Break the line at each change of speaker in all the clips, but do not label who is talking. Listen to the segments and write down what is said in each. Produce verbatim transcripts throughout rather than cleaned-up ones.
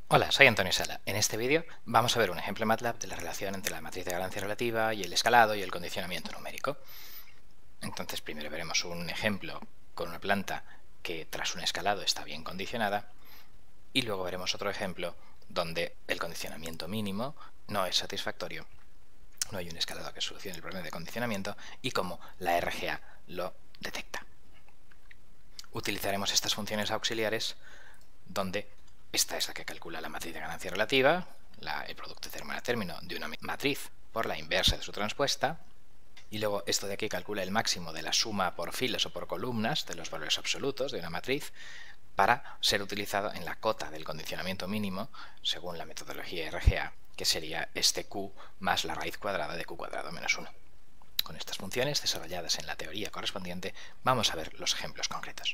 Hola, soy Antonio Sala. En este vídeo vamos a ver un ejemplo en MATLAB de la relación entre la matriz de ganancia relativa y el escalado y el condicionamiento numérico. Entonces primero veremos un ejemplo con una planta que tras un escalado está bien condicionada y luego veremos otro ejemplo donde el condicionamiento mínimo no es satisfactorio, no hay un escalado que solucione el problema de condicionamiento y cómo la R G A lo detecta. Utilizaremos estas funciones auxiliares donde esta es la que calcula la matriz de ganancia relativa, la, el producto término a término de una matriz por la inversa de su transpuesta, y luego esto de aquí calcula el máximo de la suma por filas o por columnas de los valores absolutos de una matriz para ser utilizado en la cota del condicionamiento mínimo según la metodología R G A, que sería este Q más la raíz cuadrada de Q cuadrado menos uno. Con estas funciones desarrolladas en la teoría correspondiente vamos a ver los ejemplos concretos.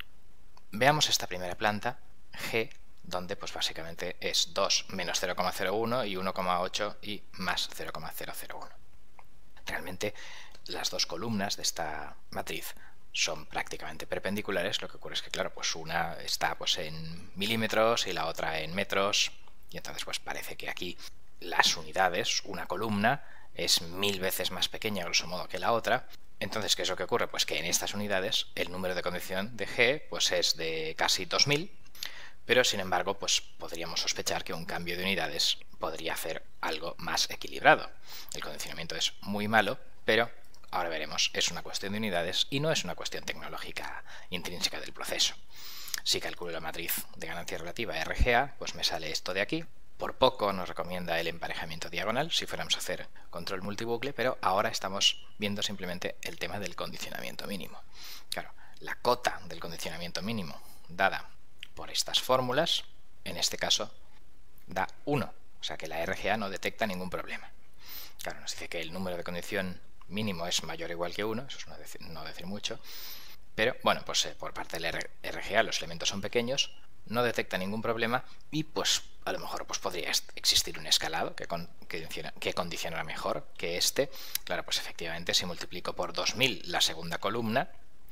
Veamos esta primera planta, G, donde pues básicamente es dos menos cero coma cero uno y uno coma ocho y más cero coma cero cero uno. Realmente las dos columnas de esta matriz son prácticamente perpendiculares, lo que ocurre es que claro, pues una está pues en milímetros y la otra en metros, y entonces pues parece que aquí las unidades, una columna es mil veces más pequeña grosso modo que la otra. Entonces, ¿qué es lo que ocurre? Pues que en estas unidades el número de condición de G pues es de casi dos mil, pero sin embargo pues podríamos sospechar que un cambio de unidades podría hacer algo más equilibrado. El condicionamiento es muy malo, pero ahora veremos, es una cuestión de unidades y no es una cuestión tecnológica intrínseca del proceso. Si calculo la matriz de ganancia relativa R G A, pues me sale esto de aquí. Por poco nos recomienda el emparejamiento diagonal si fuéramos a hacer control multibucle, pero ahora estamos viendo simplemente el tema del condicionamiento mínimo. Claro, la cota del condicionamiento mínimo dada por estas fórmulas, en este caso, da uno, o sea que la R G A no detecta ningún problema. Claro, nos dice que el número de condición mínimo es mayor o igual que uno, eso es no decir, no decir mucho, pero bueno, pues eh, por parte de la R G A los elementos son pequeños, no detecta ningún problema y pues a lo mejor pues podría existir un escalado que, con, que, que condicionará mejor que este. Claro, pues efectivamente si multiplico por dos mil la segunda columna,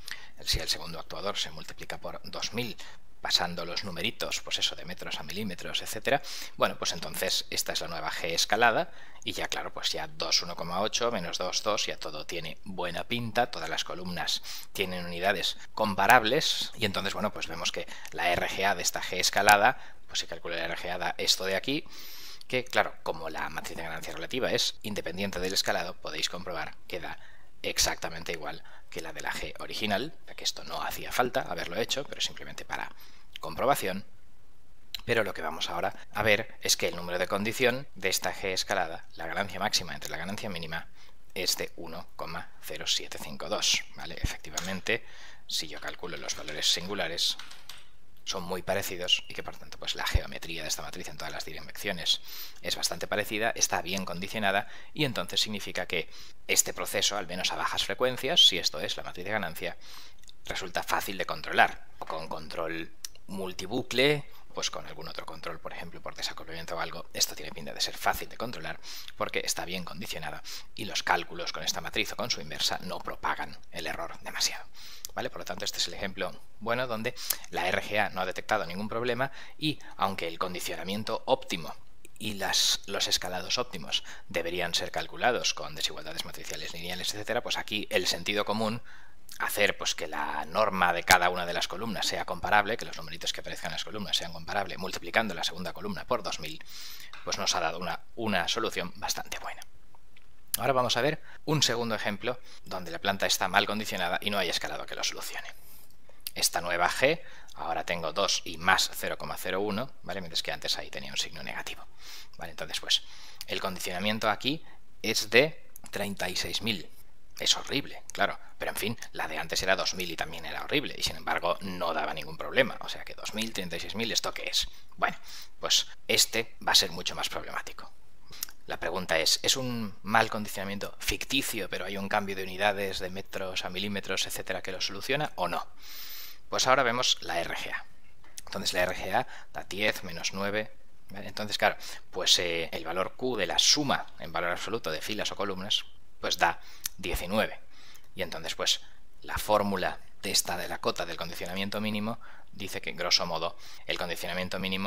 si el segundo actuador se multiplica por dos mil pasando los numeritos, pues eso, de metros a milímetros, etcétera, bueno, pues entonces esta es la nueva G escalada y ya claro, pues ya dos, uno coma ocho, menos dos, dos, ya todo tiene buena pinta, todas las columnas tienen unidades comparables y entonces, bueno, pues vemos que la R G A de esta G escalada, pues si calculo la R G A da esto de aquí, que claro, como la matriz de ganancia relativa es independiente del escalado, podéis comprobar que da exactamente igual que la de la G original, que esto no hacía falta haberlo hecho, pero simplemente para comprobación. Pero lo que vamos ahora a ver es que el número de condición de esta G escalada, la ganancia máxima entre la ganancia mínima, es de uno coma cero siete cinco dos, ¿vale? Efectivamente, si yo calculo los valores singulares, son muy parecidos y que por tanto pues la geometría de esta matriz en todas las direcciones es bastante parecida, está bien condicionada y entonces significa que este proceso, al menos a bajas frecuencias, si esto es la matriz de ganancia, resulta fácil de controlar. O con control multibucle, pues con algún otro control, por ejemplo por desacoplamiento o algo, esto tiene pinta de ser fácil de controlar porque está bien condicionada y los cálculos con esta matriz o con su inversa no propagan el error demasiado. ¿Vale? Por lo tanto, este es el ejemplo bueno donde la R G A no ha detectado ningún problema y aunque el condicionamiento óptimo y las, los escalados óptimos deberían ser calculados con desigualdades matriciales lineales, etcétera, pues aquí el sentido común, hacer pues que la norma de cada una de las columnas sea comparable, que los numeritos que aparezcan en las columnas sean comparables, multiplicando la segunda columna por dos mil, pues nos ha dado una, una solución bastante buena. Ahora vamos a ver un segundo ejemplo donde la planta está mal condicionada y no hay escalado que lo solucione. Esta nueva G, ahora tengo dos y más cero coma cero uno, ¿vale? Mientras que antes ahí tenía un signo negativo. ¿Vale? Entonces, pues, el condicionamiento aquí es de treinta y seis mil. Es horrible, claro, pero en fin, la de antes era dos mil y también era horrible, y sin embargo no daba ningún problema, o sea que dos mil, treinta y seis mil, ¿esto qué es? Bueno, pues este va a ser mucho más problemático. La pregunta es, ¿es un mal condicionamiento ficticio, pero hay un cambio de unidades de metros a milímetros, etcétera, que lo soluciona o no? Pues ahora vemos la R G A. Entonces la R G A da diez menos nueve. ¿Vale? Entonces, claro, pues eh, el valor Q de la suma en valor absoluto de filas o columnas, pues da diecinueve. Y entonces, pues, la fórmula de esta de la cota del condicionamiento mínimo dice que, grosso modo, el condicionamiento mínimo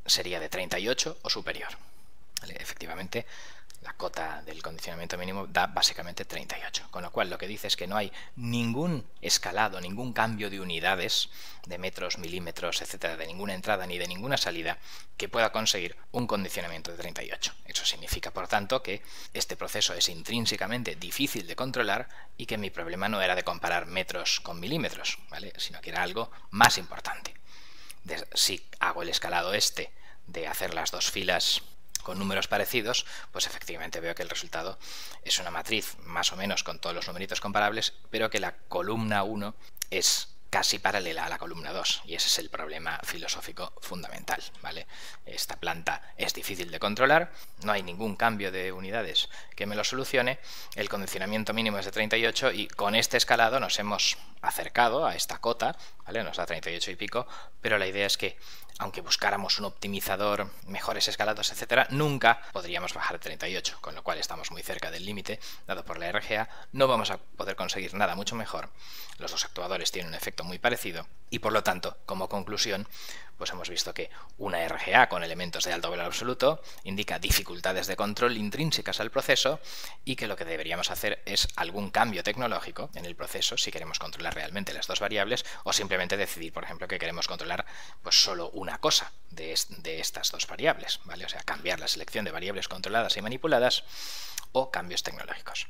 sería de treinta y ocho o superior. ¿Vale? Efectivamente, la cota del condicionamiento mínimo da básicamente treinta y ocho, con lo cual lo que dice es que no hay ningún escalado, ningún cambio de unidades, de metros, milímetros, etcétera, de ninguna entrada ni de ninguna salida que pueda conseguir un condicionamiento de treinta y ocho. Eso significa, por tanto, que este proceso es intrínsecamente difícil de controlar y que mi problema no era de comparar metros con milímetros, ¿vale? Sino que era algo más importante. De, si hago el escalado este de hacer las dos filas con números parecidos, pues efectivamente veo que el resultado es una matriz más o menos con todos los numeritos comparables, pero que la columna uno es casi paralela a la columna dos, y ese es el problema filosófico fundamental, ¿vale? Esta planta es difícil de controlar, no hay ningún cambio de unidades que me lo solucione, el condicionamiento mínimo es de treinta y ocho y con este escalado nos hemos acercado a esta cota, ¿vale? Nos da treinta y ocho y pico, pero la idea es que aunque buscáramos un optimizador, mejores escalados, etcétera, nunca podríamos bajar de treinta y ocho, con lo cual estamos muy cerca del límite dado por la R G A, no vamos a poder conseguir nada mucho mejor, los dos actuadores tienen un efecto muy parecido y por lo tanto, como conclusión, pues hemos visto que una R G A con elementos de alto valor absoluto indica dificultades de control intrínsecas al proceso y que lo que deberíamos hacer es algún cambio tecnológico en el proceso si queremos controlar realmente las dos variables o simplemente decidir, por ejemplo, que queremos controlar pues solo una cosa de, est de estas dos variables, ¿vale? O sea, cambiar la selección de variables controladas y manipuladas o cambios tecnológicos.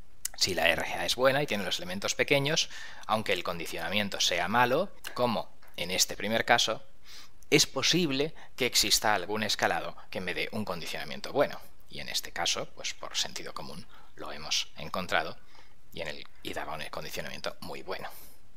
Si la R G A es buena y tiene los elementos pequeños, aunque el condicionamiento sea malo, como en este primer caso, es posible que exista algún escalado que me dé un condicionamiento bueno. Y en este caso, pues por sentido común lo hemos encontrado y, en el, y daba un condicionamiento muy bueno.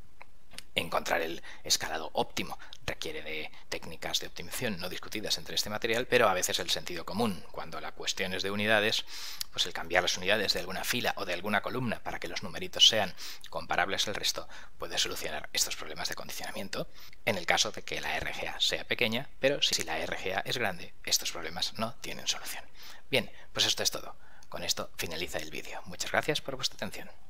Encontrar el escalado óptimo requiere de técnicas de optimización no discutidas entre este material, pero a veces el sentido común, cuando la cuestión es de unidades, pues el cambiar las unidades de alguna fila o de alguna columna para que los numeritos sean comparables al resto puede solucionar estos problemas de condicionamiento, en el caso de que la R G A sea pequeña, pero si la R G A es grande, estos problemas no tienen solución. Bien, pues esto es todo. Con esto finaliza el vídeo. Muchas gracias por vuestra atención.